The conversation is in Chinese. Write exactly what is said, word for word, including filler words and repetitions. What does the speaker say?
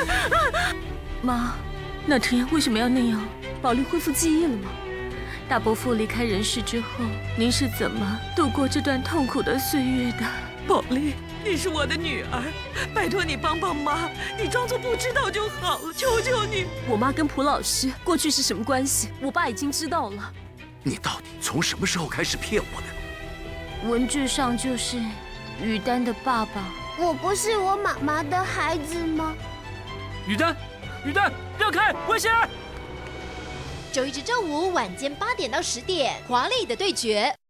妈，那天为什么要那样？宝莉恢复记忆了吗？大伯父离开人世之后，您是怎么度过这段痛苦的岁月的？ 宝莉，你是我的女儿，拜托你帮帮妈，你装作不知道就好了，求求你。 我妈跟蒲老师过去是什么关系？我爸已经知道了。 你到底从什么时候开始骗我的？ 文字上就是雨丹的爸爸。 我不是我妈妈的孩子吗？ 雨丹，雨丹，让开，危险！ 周一至周五晚间八点到十点，华丽的对决。